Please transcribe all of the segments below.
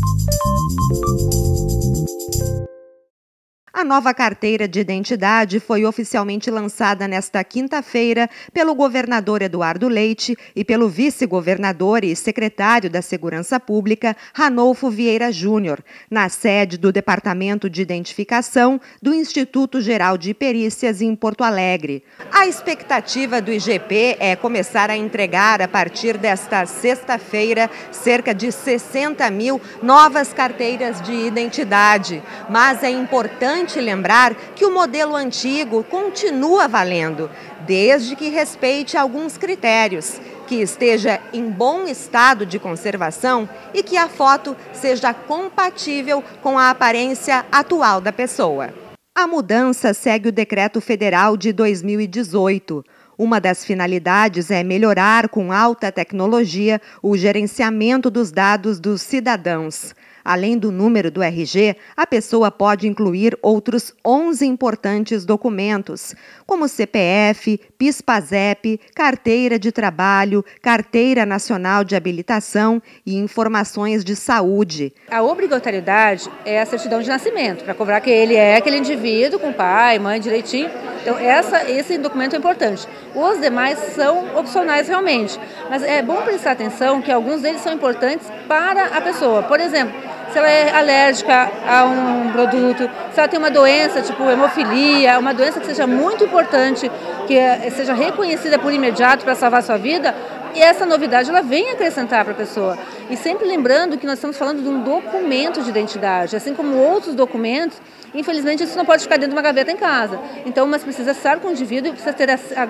A nova carteira de identidade foi oficialmente lançada nesta quinta-feira pelo governador Eduardo Leite e pelo vice-governador e secretário da Segurança Pública, Ranolfo Vieira Júnior, na sede do Departamento de Identificação do Instituto Geral de Perícias em Porto Alegre. A expectativa do IGP é começar a entregar, a partir desta sexta-feira, cerca de 60 mil novas carteiras de identidade. Mas é importante lembrar que o modelo antigo continua valendo, desde que respeite alguns critérios, que esteja em bom estado de conservação e que a foto seja compatível com a aparência atual da pessoa. A mudança segue o Decreto Federal de 2018. Uma das finalidades é melhorar com alta tecnologia o gerenciamento dos dados dos cidadãos. Além do número do RG, a pessoa pode incluir outros 11 importantes documentos, como CPF, PIS/PASEP, carteira de trabalho, carteira nacional de habilitação e informações de saúde. A obrigatoriedade é a certidão de nascimento, para cobrar que ele é aquele indivíduo com pai, mãe, direitinho. Então, esse documento é importante. Os demais são opcionais realmente, mas é bom prestar atenção que alguns deles são importantes para a pessoa. Por exemplo, se ela é alérgica a um produto, se ela tem uma doença tipo hemofilia, uma doença que seja muito importante, que seja reconhecida por imediato para salvar a sua vida, e essa novidade ela vem acrescentar para a pessoa. E sempre lembrando que nós estamos falando de um documento de identidade, assim como outros documentos, infelizmente isso não pode ficar dentro de uma gaveta em casa. Então, mas precisa estar com o indivíduo e precisa ter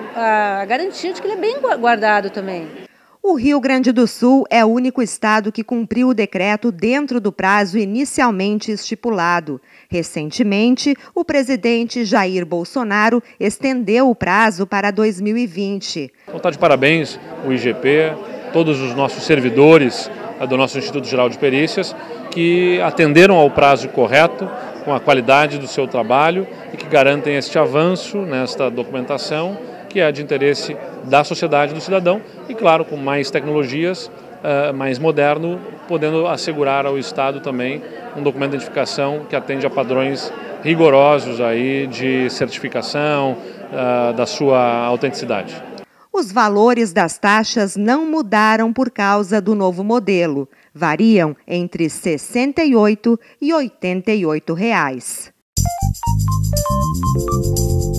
a garantia de que ele é bem guardado também. O Rio Grande do Sul é o único estado que cumpriu o decreto dentro do prazo inicialmente estipulado. Recentemente, o presidente Jair Bolsonaro estendeu o prazo para 2020. Então está de parabéns o IGP, todos os nossos servidores do nosso Instituto Geral de Perícias, que atenderam ao prazo correto, com a qualidade do seu trabalho e que garantem este avanço nesta documentação, que é de interesse da sociedade, do cidadão, e claro, com mais tecnologias, mais moderno, podendo assegurar ao Estado também um documento de identificação que atende a padrões rigorosos aí de certificação da sua autenticidade. Os valores das taxas não mudaram por causa do novo modelo. Variam entre R$ 68 e R$ 88.